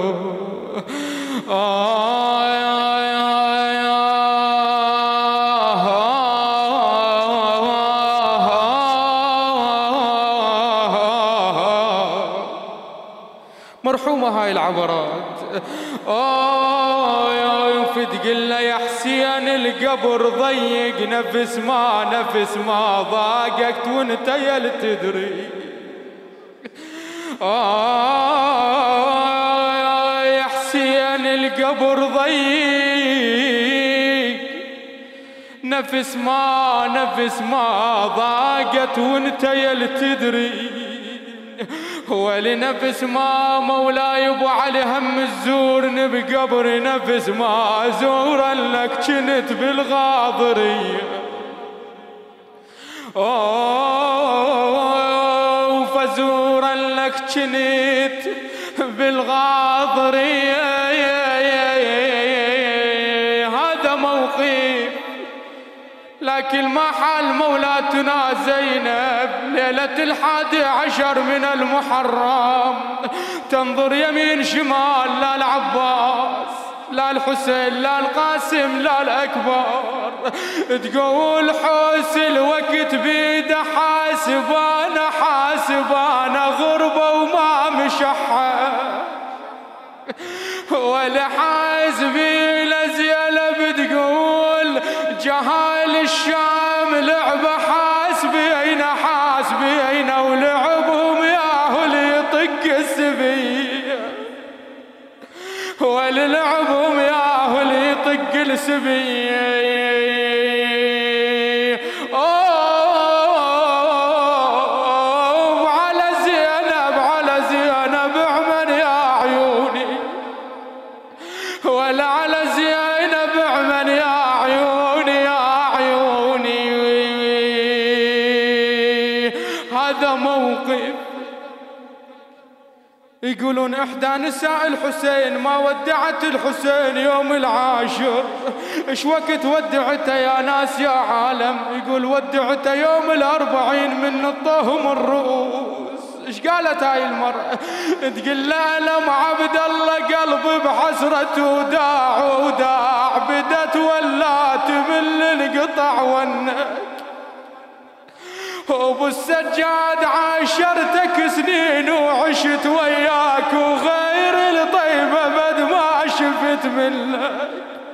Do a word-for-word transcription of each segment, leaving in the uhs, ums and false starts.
مرحومة هاي العبرات. آه فتقلنا يا حسين القبر ضيق، نفس ما نفس ما ضاقت وانت يل تدري. آه يا حسين القبر ضيق، نفس ما نفس ما ضاقت وانت يل تدري. ولنفس ما مولاي ابو علي هم الزورن بقبر، نفس ما زورا لك كنت بالغاضرية. اوه فزورا لك كنت بالغاضرية. هذا موقف لكن ما حال مولاتنا زينب ليلة الحادي عشر من المحرم، تنظر يمين شمال لا العباس لا الحسين لا القاسم لا الأكبر، تقول حوس الوقت بيده حاسبانا حاسبانا غربة وما مشحة، ولا حاسبي لزينب تقول جهال الشام لعبة حاسبينا حاسبينا ولعبهم ياهو ليطق السبية، وللعبهم ياهو ليطق السبية. اوه على زينب على زينب اعمل يا عيوني، ولا على زينب اعمل يا عيوني يا عيوني. هذا موقف يقولون إحدى نساء الحسين ما ودعت الحسين يوم العاشر. إيش وقت ودعته يا ناس يا عالم؟ يقول ودعته يوم الأربعين من نطهم الرؤوس. إيش قالت هاي المرأة؟ تقول لا لم عبد الله قلبي بحسرته وداع وداع، بدت ولات من القطع والنك، وابو السجاد عاشرتك سنين وعشت وياك، وغير الطيبة بد ما شفت منك.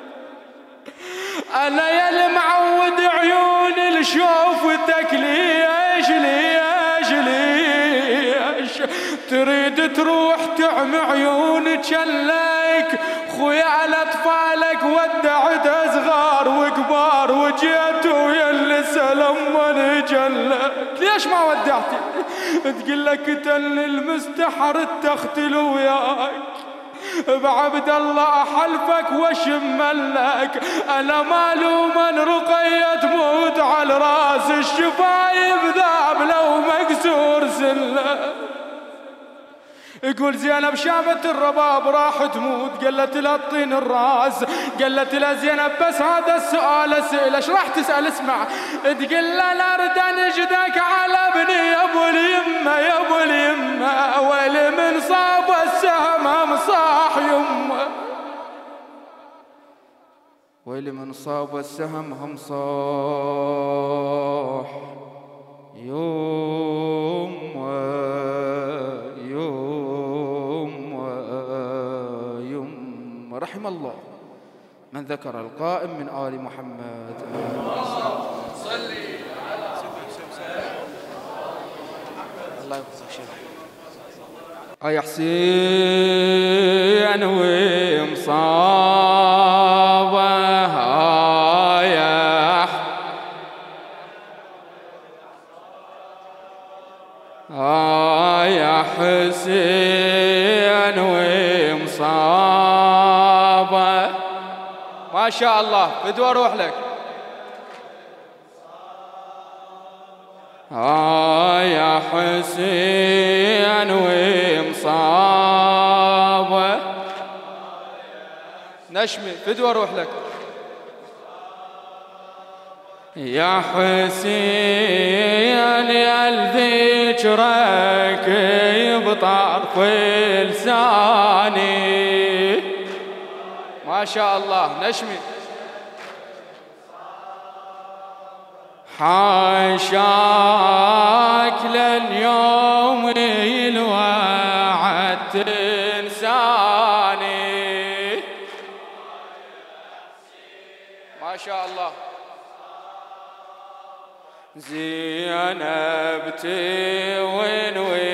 انا يا المعود عيوني لشوفتك، ليش ليش ليش تريد تروح تعمي عيونك لك؟ خويا على اطفالك ودعت صغار وكبار، وجيتوا يلي سلم من جلك، ليش ما ودعتي؟ تقول لك تل المستحر تختل وياك بعبد الله احلفك واشمل لك، انا مالوما رقية تموت على راس الشفايف ذاب لو مكسور سلك. يقول زينب شافت الرباب راح تموت، قالت لا تطين الراس، قالت لا زينب بس هذا السؤال اسأل. ايش راح تسأل؟ اسمع. تقول لا لا ارد نجدك على ابني يا ابو اليمه يا ابو اليمه، ويلي من صاب السهم هم صاح يمه، ويلي من صاب السهم هم صاح يوم يوم يوم. رحم الله من ذكر القائم من آل محمد. صلي على الله يحفظك شيخ. يا حسين ومصابه يا آه يا حسين ومصابه. ما شاء الله بدو اروح لك. آه يا حسين ومصابه نشمي بدو اروح لك. يا حسين يا ذكرك بطرف لساني. ما شاء الله نشمي. حاشاك لليوم الوعد تنساني. ما شاء الله. زينب تون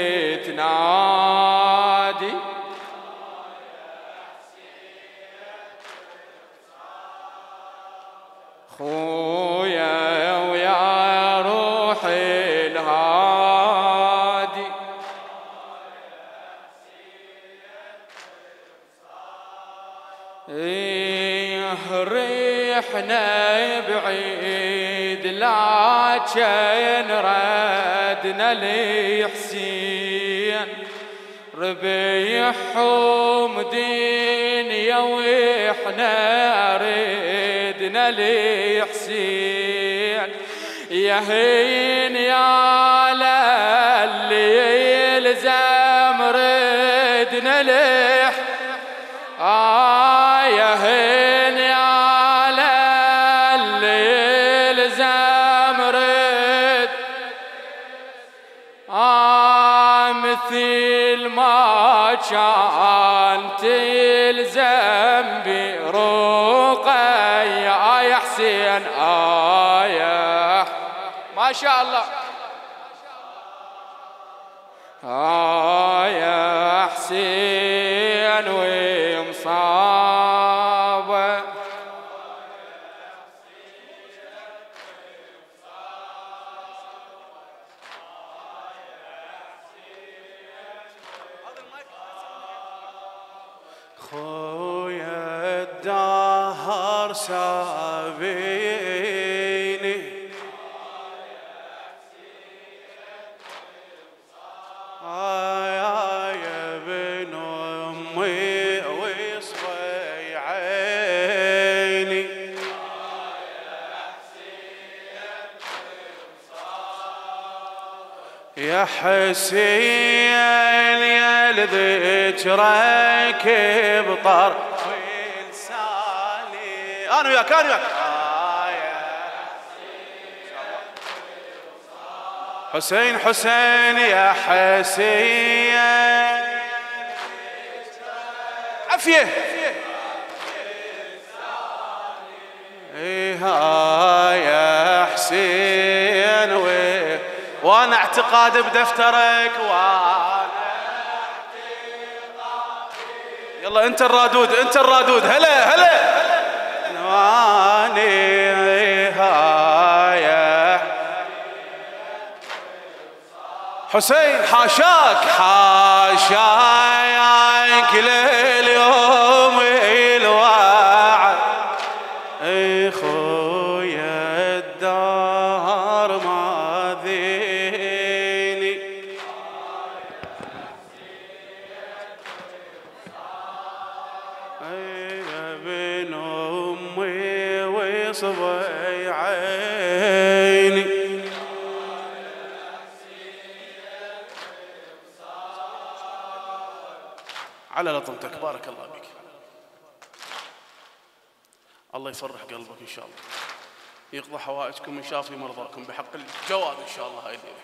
وتنادي خويا ويا روحي الهادي. ايه ريحنا بعيد لكن ردنا لحسين ربيحهم دنيا واحنا ردنا لحسين. يا هين يا للي يلزم ردنا لح آه يا هين يا للي يلزم رد آه مثل ما كان تلزم برقية يا حسين آه يا ما شاء الله آه يا حسين ومصابة. خويا الدهر سابيني آه يا ابن أمي وصفي عيني. يا حسين يا لذكرك بطرف لساني. أنا وياك أنا وياك حسين حسين يا حسين عفية إيه يا حسين وي وانا اعتقاد بدفترك وانا يلا انت الرادود انت الرادود هلا هلا نواني يا حسين حاشاك حاشاك لليوم الوعد اي خويا الدار ما ذيني. اي ابن امي وصبي عيني. على لطمتك بارك الله بك. الله يفرح قلبك إن شاء الله يقضى حوائجكم ويشافي مرضاكم بحق الجواد إن شاء الله هاي الليلة.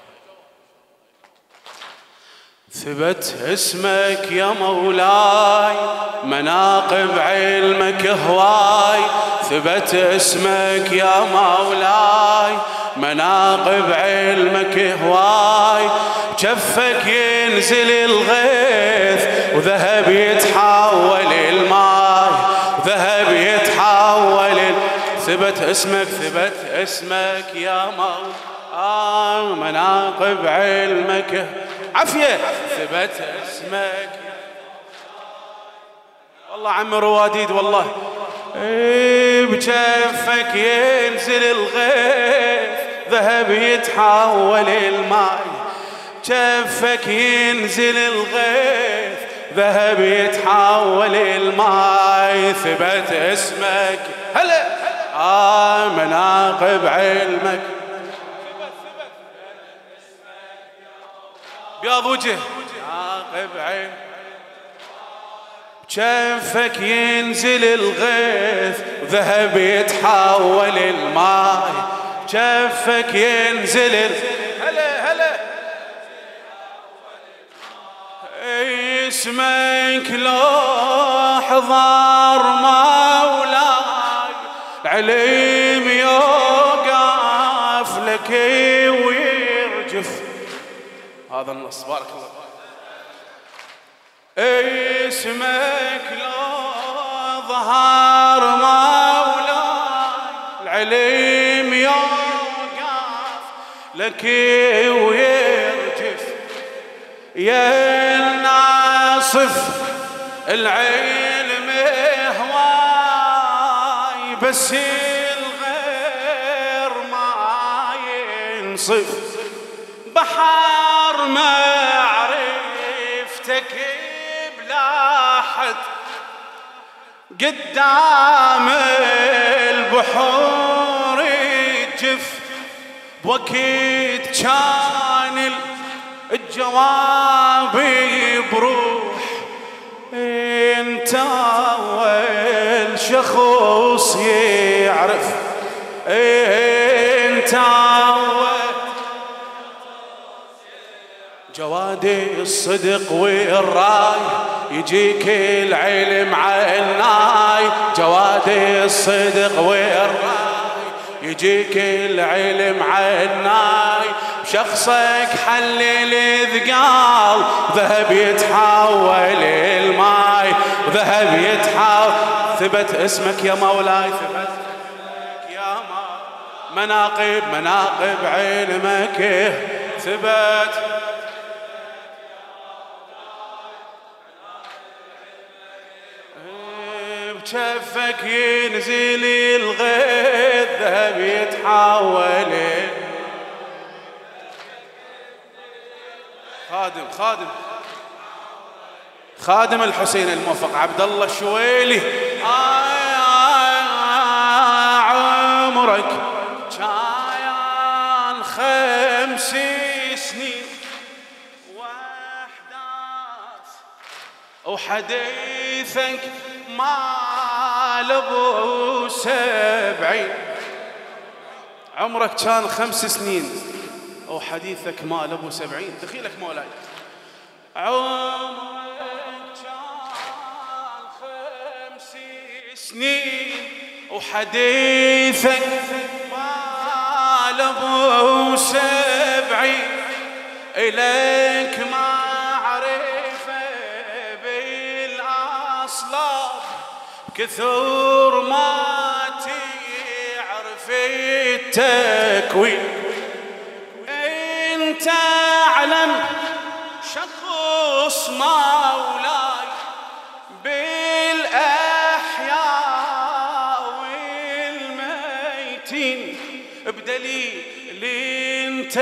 ثبت اسمك يا مولاي مناقب علمك هواي. ثبت اسمك يا مولاي مناقب علمك هواي. جفك ينزل الغيث وذهب يتحول الماي ذهب يتحول. ثبت اسمك ثبت اسمك يا مولاي آه مناقب علمك عفية. ثبت اسمك والله عم رواديد والله ايه بجفك ينزل الغيث ذهب يتحول الماي. جفك ينزل الغيث ذهب يتحول الماي. ثبت اسمك هلا آه مناقب علمك بياض وجه مناقب علمك بجفك ينزل الغيث وذهب يتحول الماي بجفك ينزل ال... هلا هلا اسمك لو حضر مولاي العليم يوقف لك ويرجف. هذا النص بارك الله. اسمك لو ظهر مولاي العليم يوقف لك ويرجف يا الناصف العلم هواي بس الغير ما ينصف بحر معرفتك بلاحد قدام البحور يجف بوقت كان الجواب بروح انت اول شخص يعرف انت اول جوادي الصدق والراي يجيك العلم عناي جوادي الصدق والراي يجيك العلم عناي بشخصك حلل الثقال ذهب يتحول الماي ذهب يتحول ثبت اسمك يا مولاي ثبت اسمك يا مولاي مناقب مناقب علمك ثبت بشفك ينزل الغيث ذهب يتحول خادم خادم خادم الحسين الموفق عبد الله الشويلي آه عمرك كان خمس سنين واحداث وحديثك مال ابو سبعين عمرك كان خمس سنين وحديثك مال ابو سبعين دخيلك مولاي عمرك كان خمس سنين وحديثك مال ابو سبعين إليك معرفة بالأصلاب كثر ما تعرف التكوين انت اعلم شخص مولاي بالاحياء والميتين بدليل انت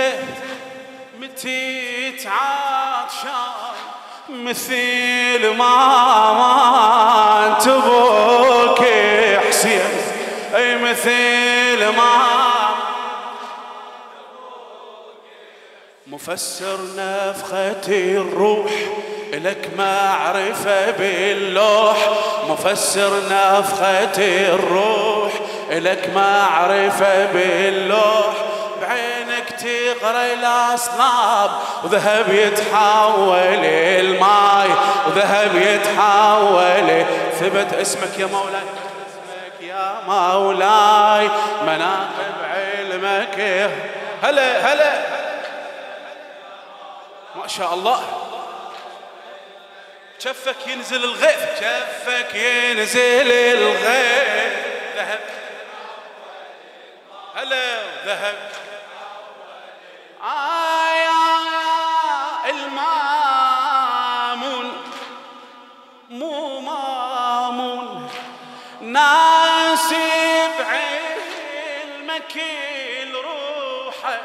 متى تعطشان مثل ما ما تبوك حسين اي مثل ما مفسر نفخة الروح لك معرفة باللوح مفسر نفخة الروح لك معرفة باللوح بعينك تقرأ الأصلاب وذهب يتحول الماي وذهب يتحول ثبت اسمك يا مولاي اسمك يا مولاي مناقب علمك هلا هلا ما شاء الله شفك ينزل الغيث شفك ينزل الغيث ذهب هلا ذهب آيا المامون مو مامون ناسب علمك الروحه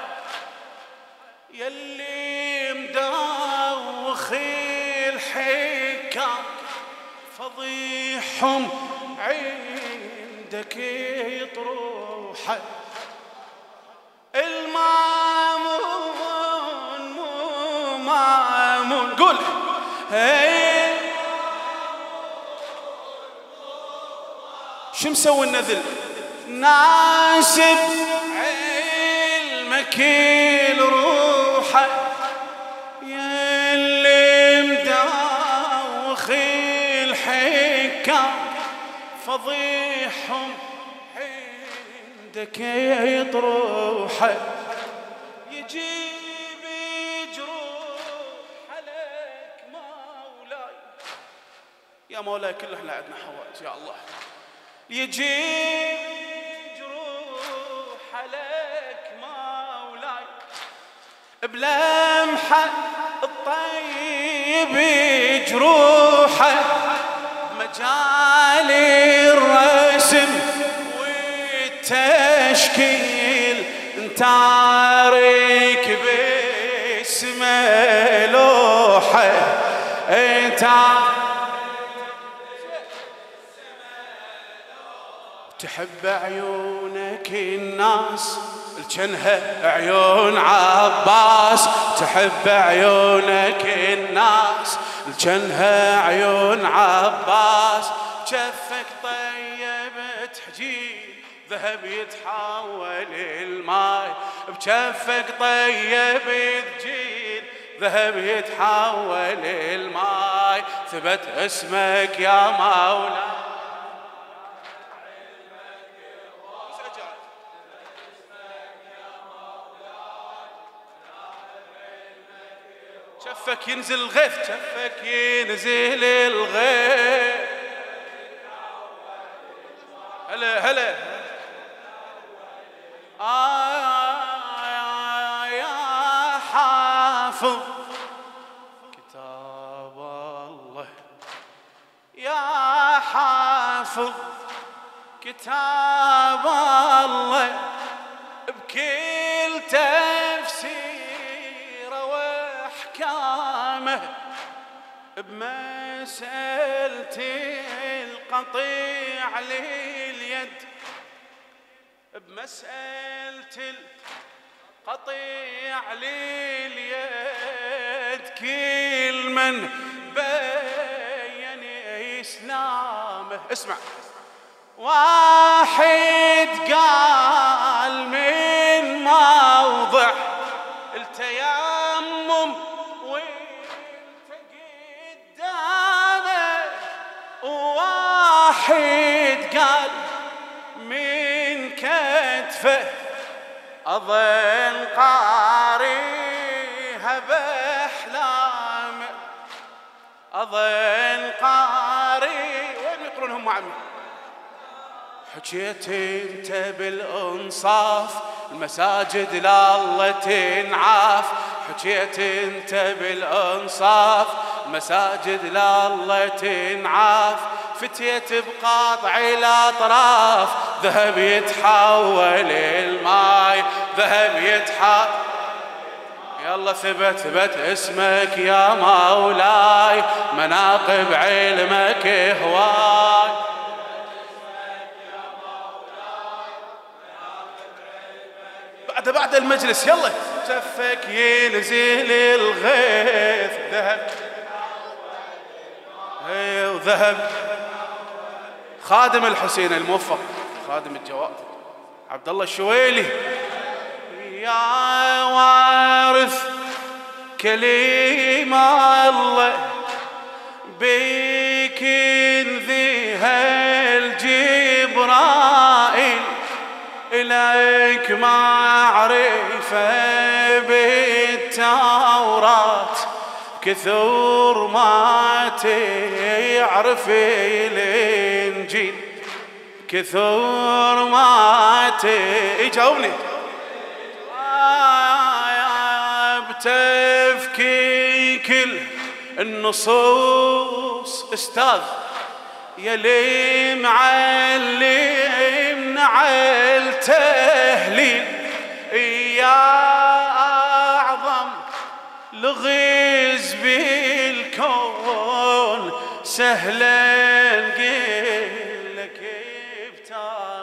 يلي مدوخ الحكام فضيحهم عند عندك يطروح المامون مو مامون قول هي شو مسوي النذل ناسب علمك الروحه يلي مداوخ الحكام فضيحهم عندك يطروحه يجيب جروح عليك مولاي يا مولاي كل احنا عندنا حوائج يا الله يجيب جروح عليك مولاي بلمحة الطيب جروحه مجال الرسم والتشكيل تارك باسم لوحه انت تحب عيونك الناس الجنها عيون عباس تحب عيونك الناس الجنها عيون عباس جفك طيب تحجيل ذهب يتحول الماي بجفك طيب تجيل ذهب يتحول الماي ثبت اسمك يا مولاي شفك ينزل الغيث شفك ينزل الغيث هلا هلا آه يا حافظ كتاب الله يا حافظ كتاب الله بكل تفسير واحكامه بمسألة القطيع لليد بمسألة القطيع لليد كل من بين إسلامه اسمع واحد قال من موضع التيمم وانت قدامه واحد قال من كتفه أظن قاريها بأحلامه أظن قاري وين يقرونهم عمي حكيت انت بالانصاف المساجد لله تنعاف حكيت انت بالانصاف المساجد لله تنعاف فتيت بقاطع الاطراف ذهب يتحول الماي ذهب يتحول يلا ثبت ثبت اسمك يا مولاي مناقب علمك هواي بعد بعد المجلس يلا شفك ينزل الغيث ذهب اي وذهب خادم الحسين الموفق خادم الجواد عبد الله الشويلي يا وارث كليم الله بك ذي الجبرائيل إليك معرفة بالتوراة كثر ما تعرف الإنجيل كثر ما تجاوبني بتفكيك النصوص استاذ يلي معلمنا على التهليل يا أعظم لغز بالكون سهلا نقول لك بتاريخ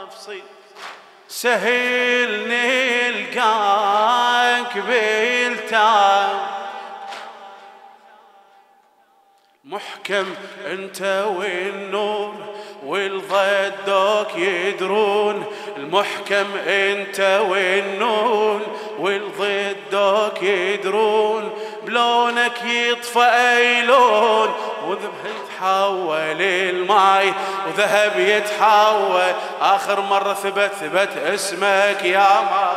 سهل نلقاك بالتعب محكم انت والنور والضدك يدرون المحكم انت والنور والضدك يدرون بلونك يطفى اي لون وذهب يتحول الماي وذهب يتحول اخر مرة ثبت ثبت اسمك يا ما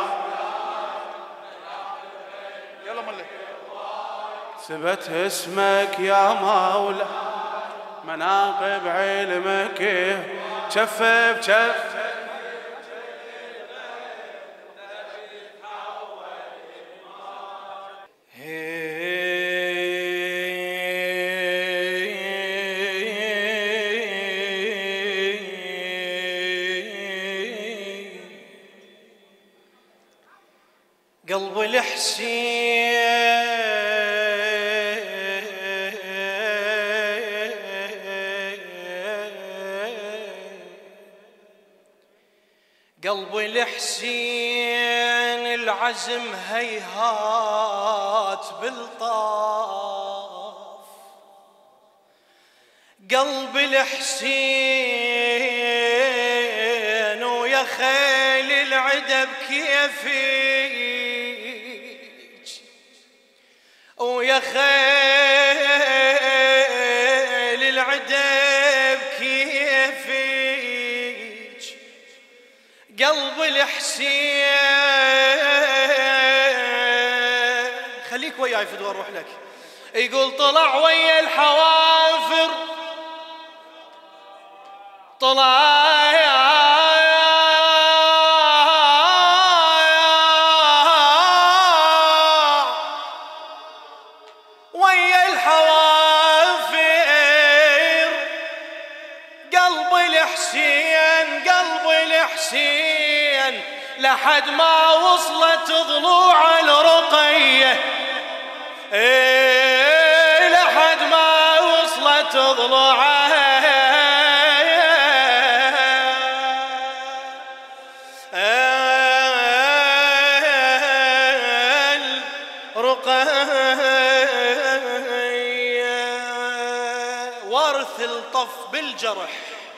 يلا ملك ثبت اسمك يا مولا مناقب علمك شفف شف قلب الحسين قلب الحسين العزم هيهات بالطاف قلب الحسين ويا خيل العدب كيفيك ويا خيل العدب كيفيك قلب الحسين خليك وياي فدوى اروح لك يقول طلع ويا الحوافر طلع ويا الحوافر قلب الحسين قلب الحسين لحد ما وصلت ضلوع الرقية إيه لحد ما وصلت ضلوعها وارث الطف بالجرح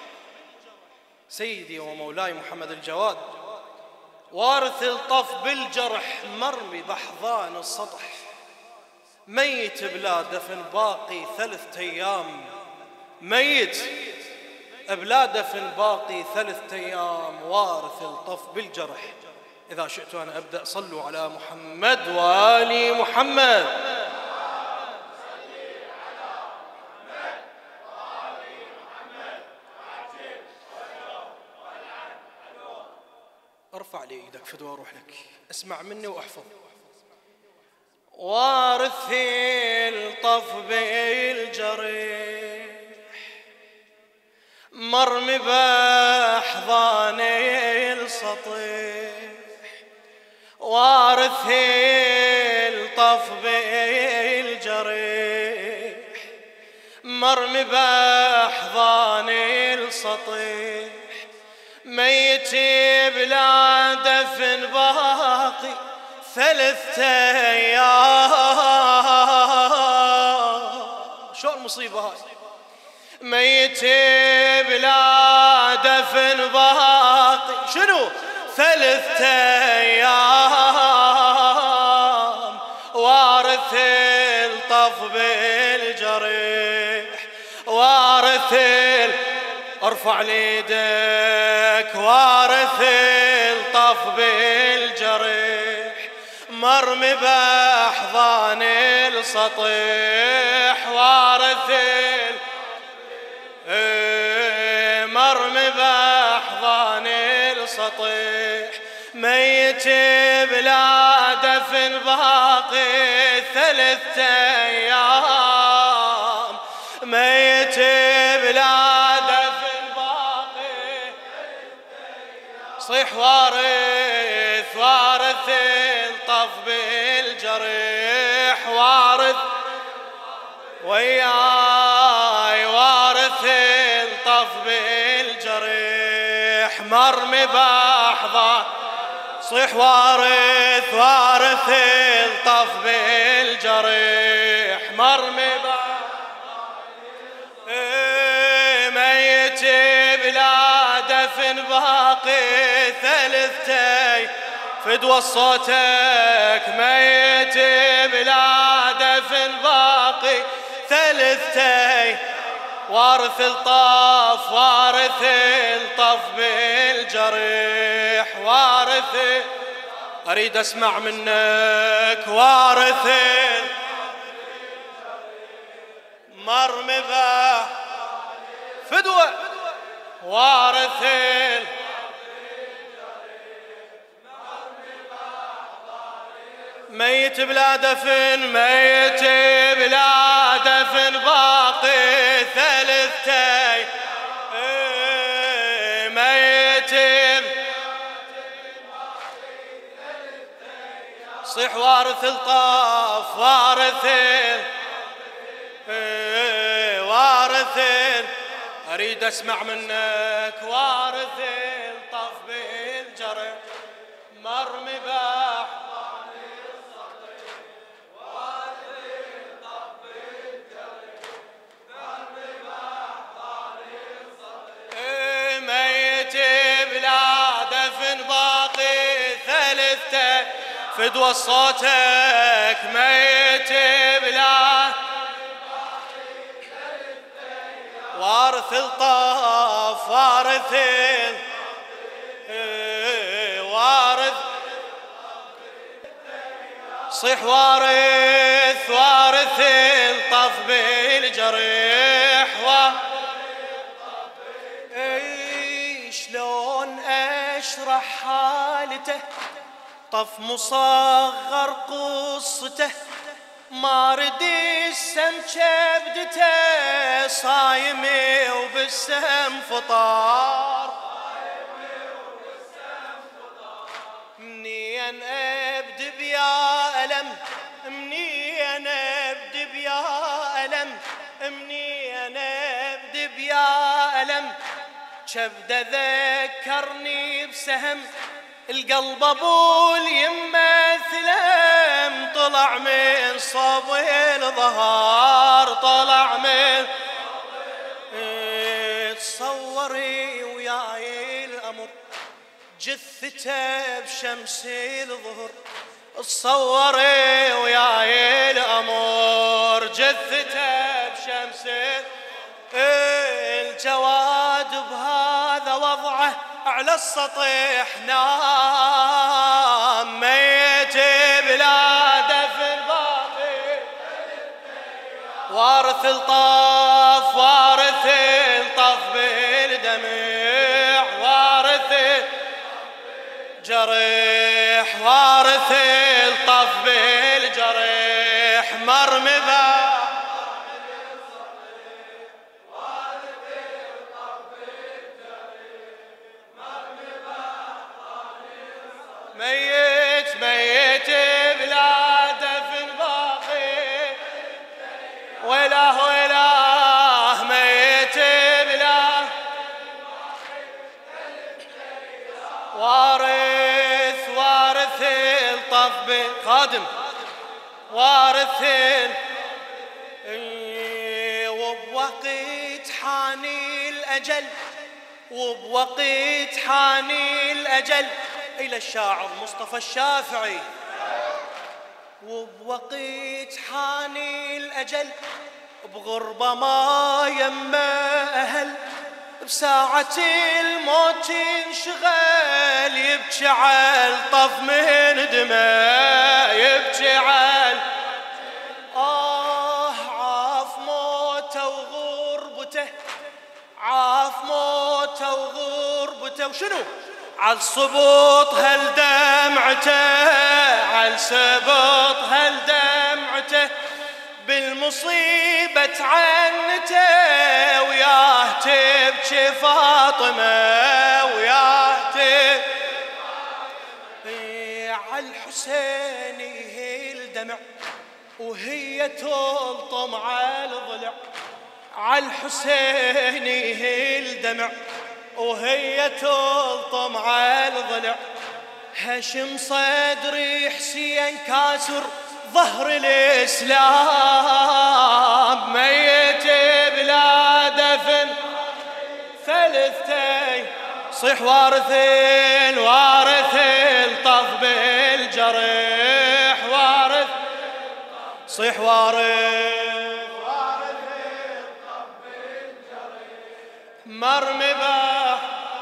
سيدي ومولاي محمد الجواد وارث الطف بالجرح مرمي بحضان السطح ميت بلا دفن باقي ثلاثة أيام ميت بلا دفن باقي ثلاثة أيام وارث الطف بالجرح إذا شئت أن أبدأ صلوا على محمد وآل محمد ارفع لي ايدك فدوى اروح لك اسمع مني واحفظ وارث الطف بالجريح مرمي باحضان السطيح وارث الطف بالجريح مرمي باحضان السطيح ميت بلا دفن باقي ثلاثة أيام شو المصيبة هاي ميت بلا دفن باقي شنو ثلاثة أيام وارث الطف بالجريح وارث ارفع ليدك وارث الطف بالجريح مرمي باحضان السطيح وارث مرمي باحضان السطيح ميت بلا دفن باقي ثلاثة أيام ميت بلا صيح وارث وارث الطف بالجريح وارث وياي وارث الطف بالجريح مرمي بأحضان صيح وارث وارث الطف بالجريح مرمي ميت بلا دفن باقي ثلثتي فدوى صوتك ميت بلا دفن باقي ثلثتي وارث الطف وارث الطف بالجريح وارث أريد أسمع منك وارث مرمي به فدوة وارث ميت بلا دفن ميت بلا دفن باقي ثلثتي ميت صيح وارث الطف وارث وارث أريد أسمع منك وارث الطف بالجرح مرمي بأحضان فدوى صوتك ميت بلا وارث الطف وارث وارث صيح وارث وارث الطف بالجريح شلون اشرح حالته طف مصغر قصته ما ردي السم كبدته صايمي وبالسم فطار منين ابد بيا ألم منين ابد بيا ألم منين ابد بيا ألم كبده ذكرني بسهم القلب ابو اليمه ثلم طلع من صوب الظهر طلع من تصوري وياي الامر جثته بشمس الظهر تصوري وياي الامر جثته بشمس الجواد بهذا وضعه على السطح نام ميت بلا دفن باقي وارث الطف وارث الطف بالدمع وارث جريح وارث الطف بالجريح مرمي به ميت ميت بلا دفن باقي ويلاه ويلاه ميت بلا وارث وارث الطف خادم وارث وبوقت حاني الأجل وبوقت حاني الأجل إلى الشاعر مصطفى الشافعي وبوقت حاني الأجل بغربة ما يما أهل بساعة الموت انشغل يبكي على الطف من دماء يبكي على آه عاف موته وغربته عاف موته وغربته وشنو عالصبوط هل دمعته عالسبط هل دمعته بالمصيبة عنته وياه تبكي فاطمة وياه تبكي عالحسين هي الدمع وهي تلطم على الضلع عالحسين هي الدمع وهي تلطم على الضلع. هشم صدري حسين كاسر ظهر الإسلام، ميت بلا دفن ثلثتين. صيح وارث الوارث الطف بالجريح، وارث صيح وارث وارث الطف بالجريح، مرمي بح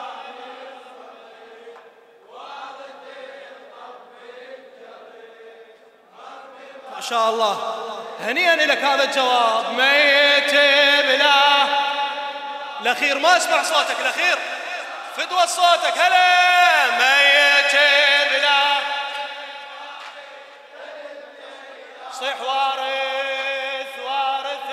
ما شاء الله. هنيئا لك هذا الجواب. ميت بلا الأخير ما أسمع صوتك، الأخير فدوى صوتك. هلا ميت بلا صيح وارث وارث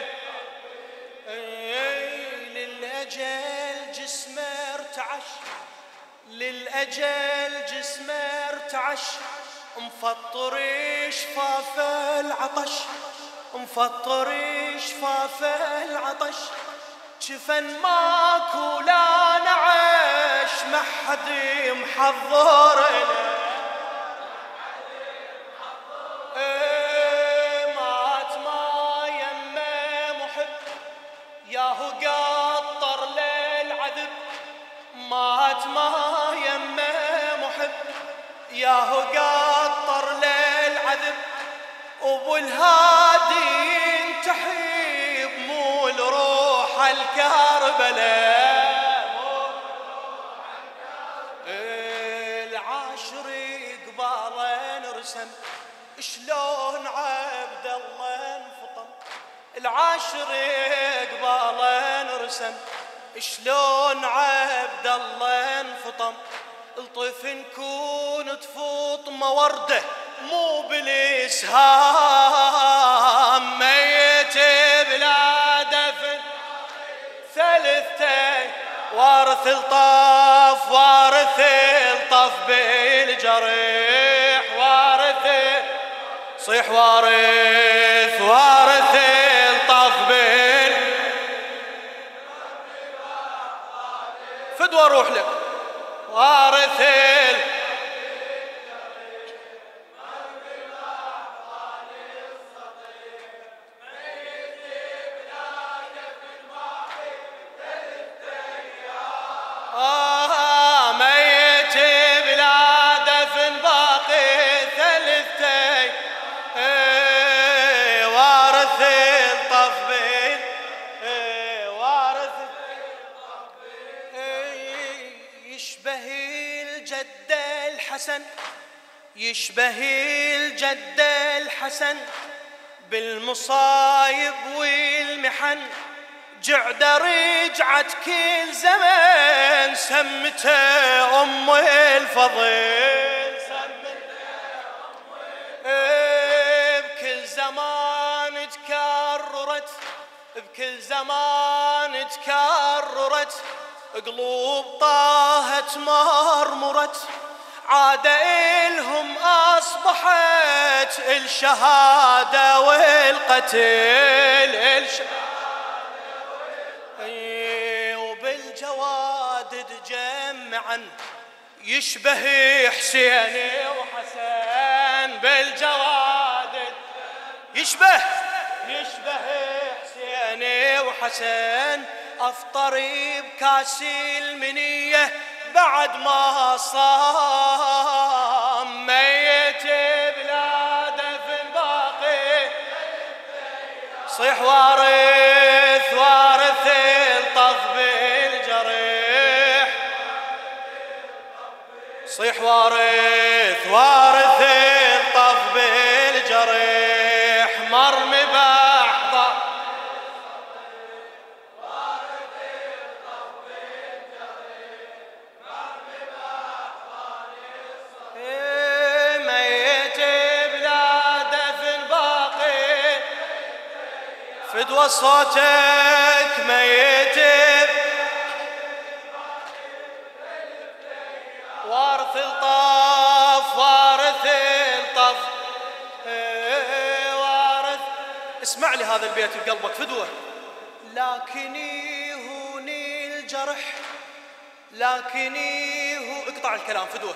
للأجل جسمه ارتعش، للأجل جسمه ارتعش، مفطر شفاف العطش، مفطر شفاف العطش، جفن ماكو لا نعش، ما حد محضر له. مات ما يمه محب ياهو قطر للعذب، مات ما يمه محب ياهو قطر للعذب، وابو الهادي ينتحي بمول روح الكربلاء. العاشري قباله نرسم شلون عبد الله انفطم، العاشري قباله نرسم شلون عبد الله انفطم. الطف نكون تفوط مورده مو بالاسهام، ميت بلا دفن ثلثتين. وارث الطف وارث الطف بالجريح، وارث صيح وارث وارث الطف بال فدوى روح لك. وارث ال آه ميت بلا دفن باقي ثلثتين. ايه وارث الطف بال ايه وارث ايه يشبه الجد الحسن، يشبه الجد الحسن بالمصايب والمحن، جعده رجعت كل زمان سمته ام الفضل، بكل زمان تكررت، بكل زمان تكررت، قلوب طاهت مرمرت، عاد إلهم أصبحت الشهادة والقتل، الشهادة والقتل. وبالجواد تجمعا يشبه حسين وحسن، بالجواد يشبه يشبه حسين وحسن. أفطري بكاس المنية بعد ما صام، ميت بلا دفن باقي. صيح وارث وارث الطف بالجريح، صيح وارث وارث الطف بالجريح، مرمي بحظة فدوى صوتك ميت. وارث الطف وارث الطف وارث. اسمع لي هذا البيت بقلبك فدوى. لكن يهوني الجرح لكني هو اقطع الكلام فدوه.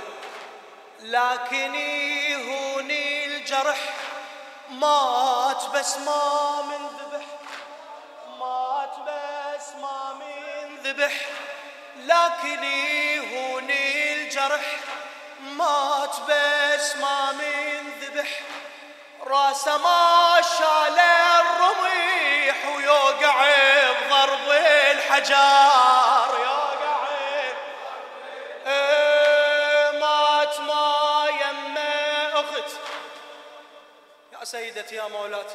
لكني هوني الجرح مات بس ما من ذبح، مات بس ما من ذبح. لكني هوني الجرح مات بس ما من ذبح. راسه ما شال الرميح ويوقع بضرب الحجار، يوقع ايه مات ما يمه اخت يا سيدتي يا مولاتي،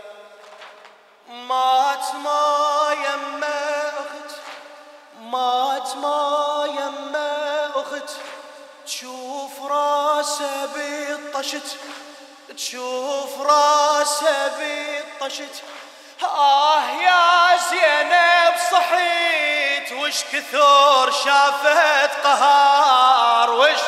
مات ما يمه اخت، مات ما يمه اخت. تشوف راسه بالطشت، تشوف راسه بالطشت. آه يا زينب صحيت وش كثر شافت قهار، وش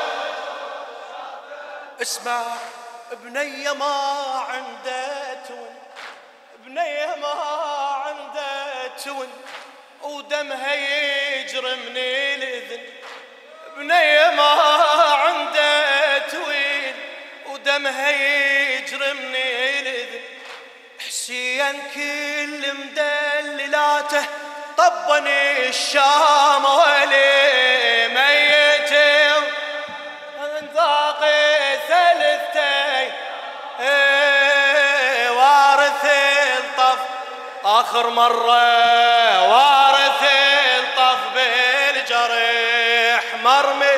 اسمع بنية ما عنده تون، بنية ما عنده تون ودمها يجري من الإذن، بنية ما عنده توين ودمها يجري من الإذن. حسين كل مدللاته طبني الشام ولي ميت انذاق ثلثتين ايه وارث الطف آخر مرة، وارث الطف بالجريح مرمي.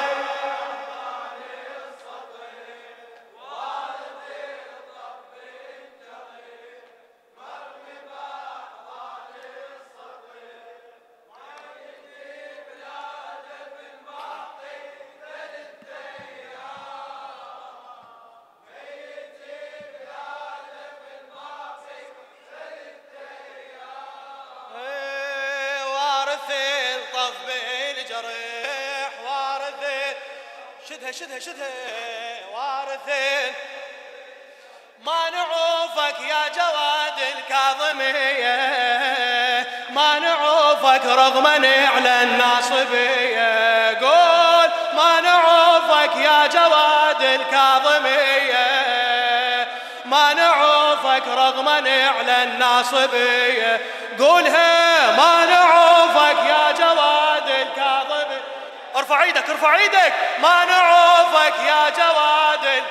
شدها شدها شدها وارثين ما نعوفك يا جواد الكاظمية، ما نعوفك رغم على الناصبية. قول ما نعوفك يا جواد الكاظمية، ما نعوفك رغم على الناصبية. قولها ما نعوفك يا جواد الكاظمية. ارفع ايدك ارفع ايدك. ما نعوفك يا جواد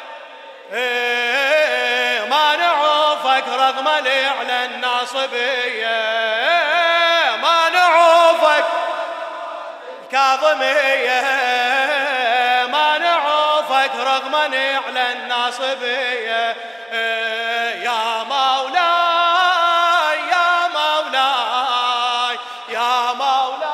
إيه ما نعوفك رغم على الناصبية، ما نعوفك الكاظمية، ما نعوفك رغم على الناصبية. يا مولاي يا مولاي يا مولاي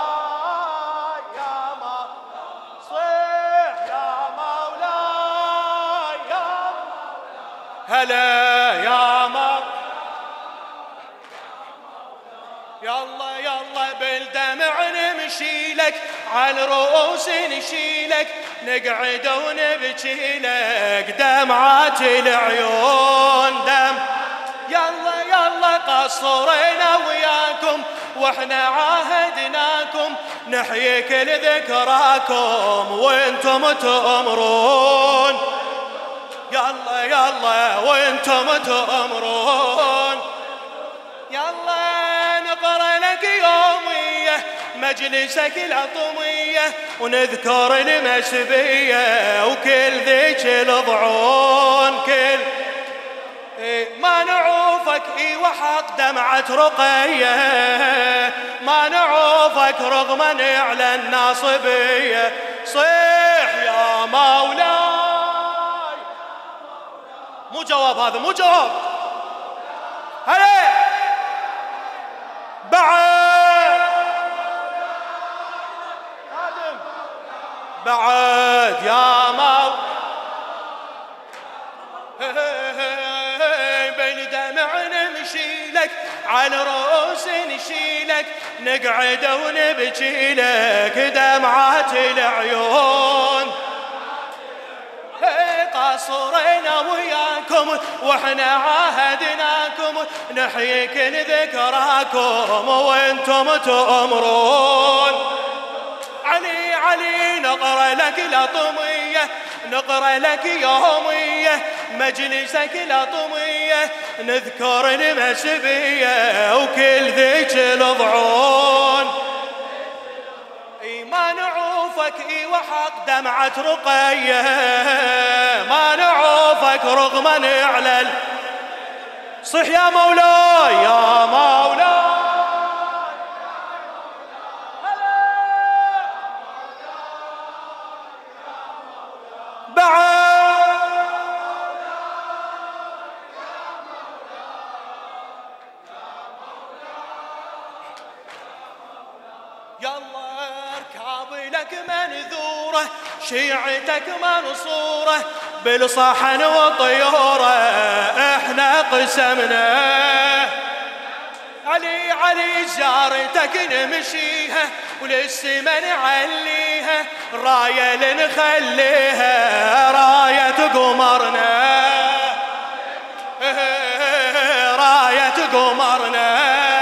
هلا يا مولاي يلا يلا بالدمع نمشيلك على الرؤوس نشيلك نقعد ونبكيلك دمعات العيون دم. يلا يلا قصرنا وياكم واحنا عاهدناكم نحيي كل ذكراكم وانتم تأمرون. يلا يلا وانتم تأمرون. يلا نقرأ لك يومية مجلسك العطومية ونذكر المسبية وكل ذيك الضعون كل ما نعوفك اي وحق دمعة رقية، ما نعوفك رغم على الناصبية. صيح يا مولاي. مو جواب هذا مو جواب. هلا بعد بعد يا مولاي بين دمع نمشيلك على رؤوس نشيلك نقعد ونبكيلك دمعات العيون. قصرنا وياكم واحنا عاهدناكم نحيي كل ذكراكم وانتم تأمرون. علي علي نقرأ لك الأطمية نقرأ لك يومية مجلسك الأطمية نذكر المسبية وكل ذيك الضعون اي ما نعوفك اي وحق دمعة رقية ما نعوفك رغم نعلل صح يا مولاي يا مولاي بعد يلا اركب لك منذوره شيعتك منصوره بالصحن وطيوره احنا قسمنا علي علي زيارتك نمشيها وللسما نعليها راية لنخليها راية قمرنا راية قمرنا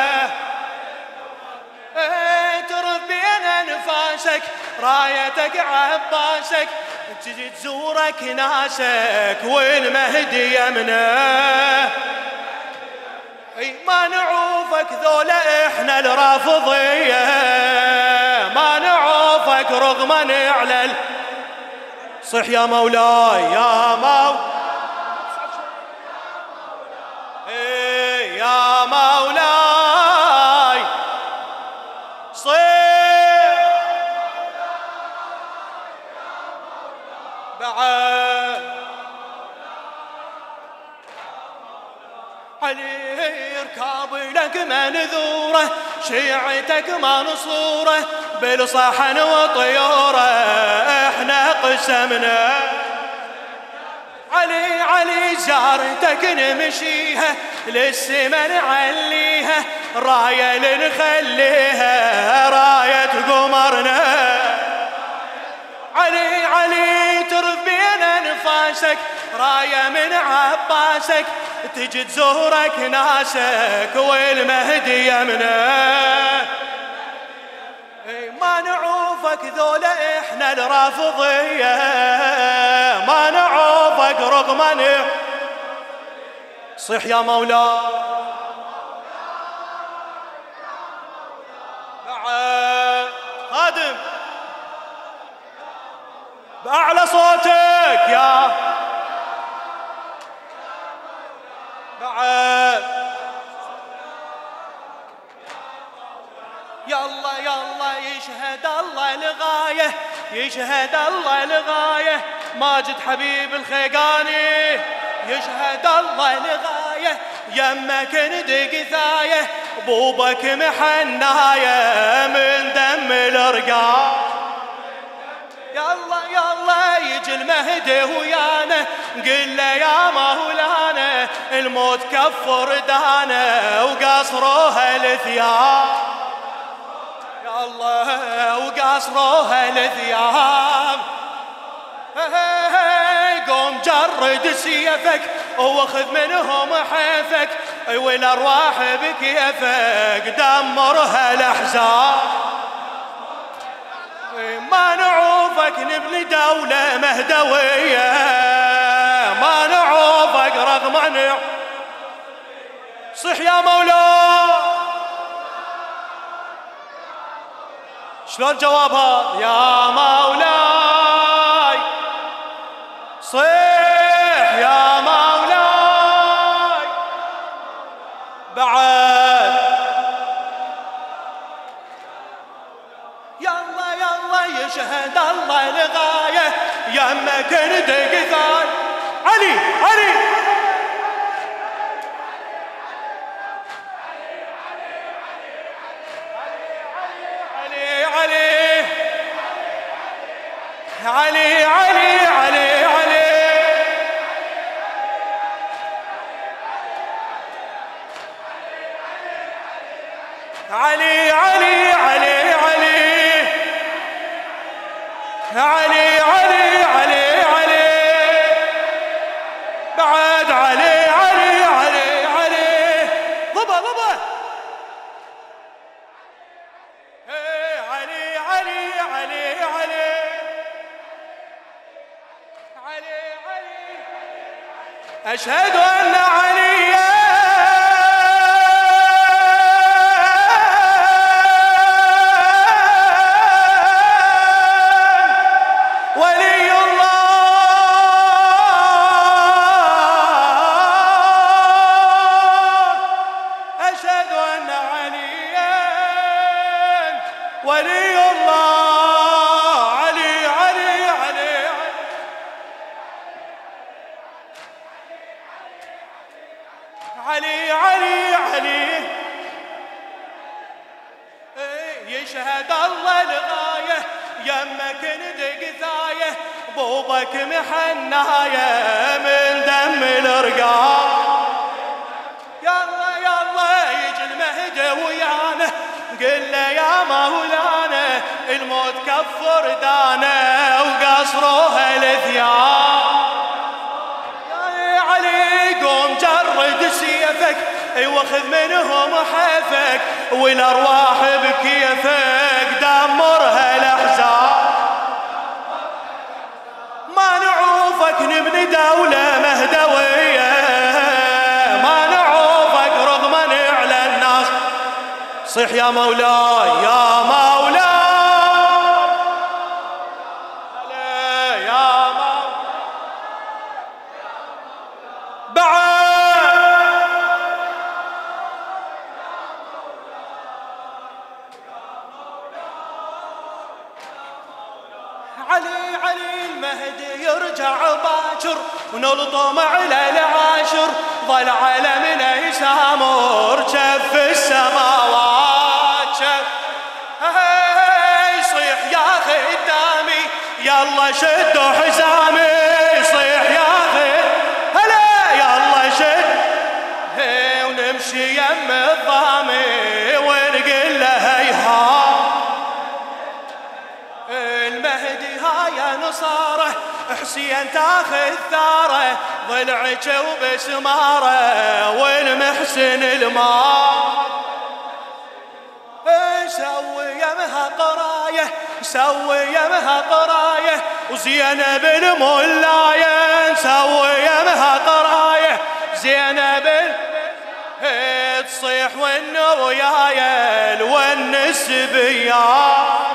ترف بين انفاسك رايتك عباسك تجي تزورك ناسك والمهدي يمنه اي ما نعوفك ذولا احنا الرافضية ما نعوفك رغم نعلل صح يا مولاي يا مولاي اي يا مولاي صح بعد علي اركب لك منذوره شيعتك منصوره بالصحن وطيوره احنا قسمنا علي علي زارتك نمشيها للسما نعليها راية لنخليها راية قمرنا علي علي ترف بين انفاسك راية من عباسك تجي تزورك ناسك والمهدي يمنه ما نعوفك ذولا احنا الرافضية ما نعوفك رغم نع صح يا مولاي بعد خادم بأعلى صوتك يا بعد يلا يلا يشهد الله لغاية يشهد الله لغاية ماجد حبيب الخيقاني يشهد الله لغاية يمك ندق ثاية بوبك محناية من دم الرقاع يلا يلا يجي المهدي ويانا قل له يا مولانا الموت كفر دانا وقصروها الثياب يا الله وقصروها الثياب قوم جرد سيفك واخذ منهم حيفك والارواح بكيفك دمرها الاحزاب ما نعوفك نبني دولة مهدوية ما نعوفك رغم نع صح يا مولاي شلون جوابها يا مولاي صح يا مولاي بعد يلا يلا يشهد الله لغاية يمك ندق ثاي علي علي علي علي علي علي علي علي علي علي علي علي علي علي بعد علي علي علي علي ضبا ضبا علي علي علي علي أشهد أن عليا ولي الله. أشهد أن عليا ولي الله. علي علي علي علي علي علي يشهد الله الغاية يمك ندق ثاية بوبك محناية من دم الرقاب. يلا يلا يجي المهدي ويانا قل له يا مولانا الموت كفر دانا وقصروها الثياب. يا علي قوم جرد سيفك واخذ منهم حيفك والارواح بكيفك دمرها الاحزاب. ما نعوفك نبني دولة مهدوية ما نعوفك رغم على الناس. صيح يا مولاي يا مولاي يا مولاي بعد علي علي المهدي يرجع باكر ونلطم على العاشر ظل علمنا يسامر شف السماوات شف. يصيح يا خدامي يلا شدوا حزامي. يصيح يا خدامي هلا يلا شد ونمشي يم الضامي ونقول له هيها. المهدي هاي نصاره حسين تاخذ ثاره ضلعك وبسماره والمحسن المار. سوي يمها قرايه سوي يمها قرايه وزينب المولايه سوي يمها قرايه زينب تصيح والنويايا ونس بيار.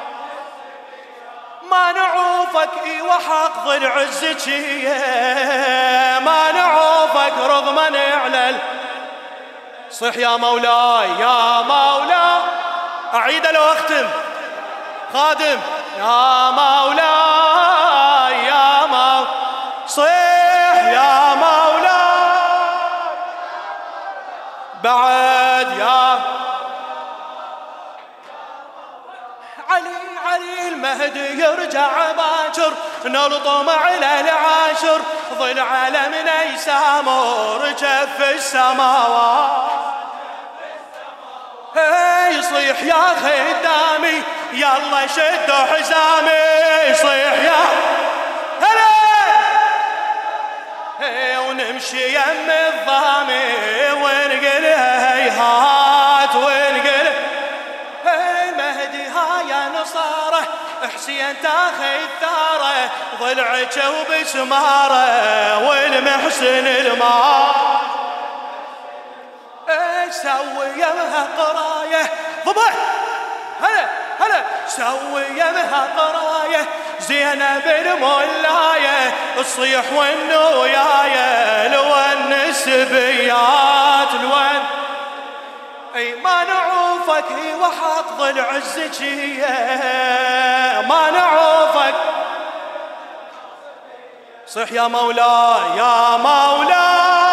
ما نعوفك اي وحق ضلع الزكية ما نعوفك رغم نعلل. صح يا مولاي يا مولاي اعيد لو اختم خادم يا مولاي يا مولاي. صح يا مولاي بعد يا علي علي المهدي يرجع باكر نلطم على العاشر ظل علمنا يسامر جف السماوات. يصيح يا خدامي يلا شدوا حزامي. يصيح يا هلا ونمشي يم الضامي ونقل هيهات ونقل. المهدي هاي نصاره حسين تاخذ ثاره ضلعك وبسماره والمحسن المار. سوي يمها قرايه ضبع هلا هلا سوي يمها قرايه زينب المولايه تصيح والنويايه الونس بيات الون. اي ما نعوفك اي وحق ضلع الزكيه ما نعوفك. صح يا مولاي يا مولاي